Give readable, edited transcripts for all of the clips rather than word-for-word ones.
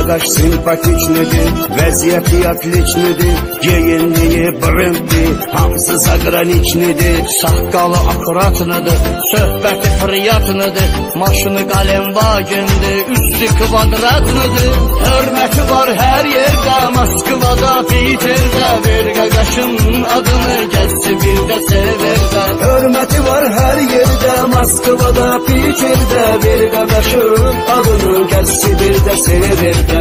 qaqaş simpatiknidir, vəziyyəti atliçnidir, geyinliyi brenddir, hamısı zagraniçnidir. Saqqalı akuratlıdır, söhbəti priyatlıdır, maşını qalem vagendir, üstü kvadratlıdır. Hörməti var hər yerdə, Moskvada, Piterdə, ver qaqaşın adını gəlsi bir də severdə. Hörməti var hər yerdə, Moskvada, Piterdə, ver qaqaşın adını gəlsi bir də severdə.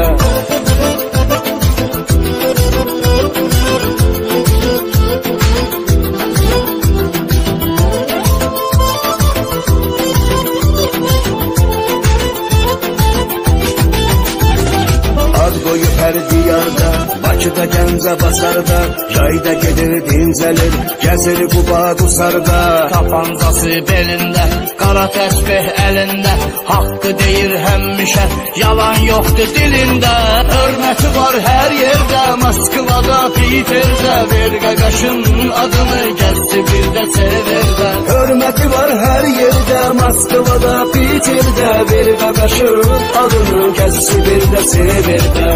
Ad qoyub hər diyarda, Bakıda, Gəncə, Bazarda, yayda gedir, dincəlir, gəzir Quba, Qusarda. Tapancası belində, qara təsbih əlində, haqqı deyir həmişə, yalan yoxdur dilində. Hörməti var hər yerdə, Moskvada, Piterdə, ver qaqaşın adını gəlsi bir də severdə. Hörməti var hər yerdə, Moskvada, Piterdə, ver qaqaşın adını gəlsi bir də severdə.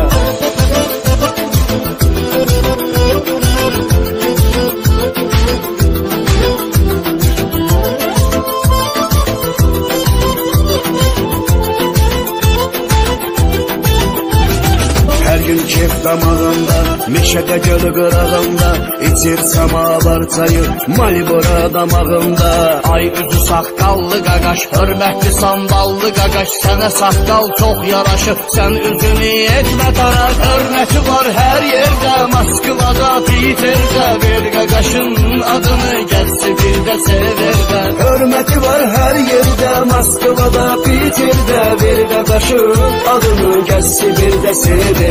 Hər gün kef damağında, meşədə gölü qırağında, içir samavar çayı, Malibora damağında. Ay üzü saqqallı qaqaş, hörmətli sandallı qaqaş, sənə saqqal çox yaraşır, sən üzünü etmə darar. Hörməti var hər yerdə, Moskvada, Piterdə, ver qaqaşın adını gəlsi bir də severdə. Hörməti var hər yerdə, Moskvada, Piterdə, ver qaqaşın adını gəlsi bir də severdə.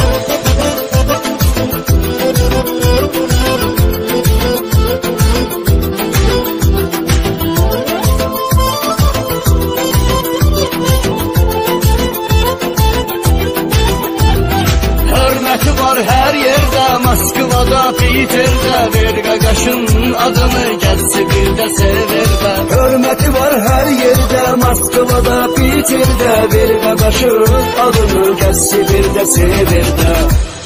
Hörməti var hər yerdə, Moskvada, Piterdə, ver qaqaşın adını gəlsi bir də severdə. Hörməti var hər yerdə, Moskvada, Piterdə, ver qaqaşın adını gəlsi bir də severdə.